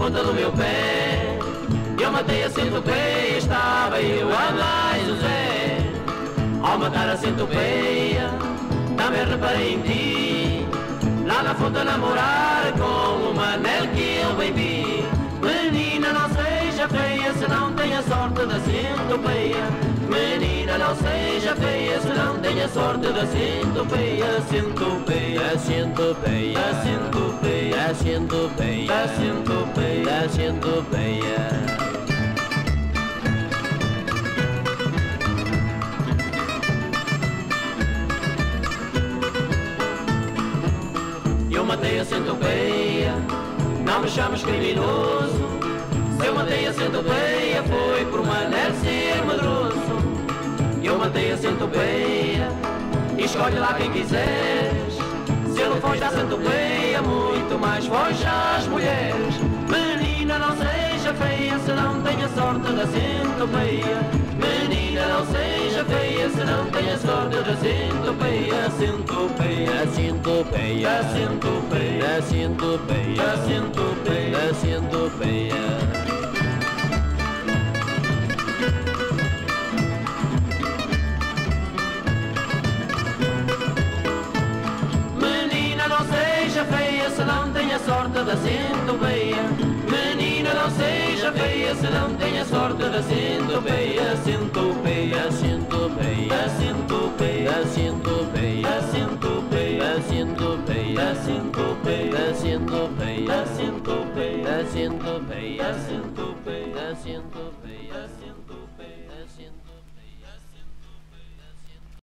ponta do meu pé. Eu matei a centopeia, estava eu a mais o Zé. Ao matar a centopeia, também reparei em ti. Lá na fonte a namorar com o manel que eu bem vi. Menina, não seja feia se não tem a sorte da centopeia. Menina, não seja feia se não tem a sorte da centopeia. Centopeia, centopeia, centopeia, centopeia, centopeia, centopeia. Eu matei a centopeia, não me chames criminoso. Se eu matei a centopeia foi por manel ser medroso. Eu matei a centopeia, escolhe lá quem quiseres. Se ele foge à centopeia, muito mais foge às mulheres. Menina, não seja feia se não tem a sorte da centopeia. Menina, não seja feia se não tem a sorte da centopeia. Centopeia, centopeia, centopeia, centopeia, centopeia, centopeia. Feia se não tem a sorte da centopeia. Menina, não seja feia se não tem a sorte da centopeia. Centopeia, centopeia, centopeia, centopeia, centopeia, centopeia, centopeia, centopeia, centopeia, centopeia, centopeia, centopeia, centopeia.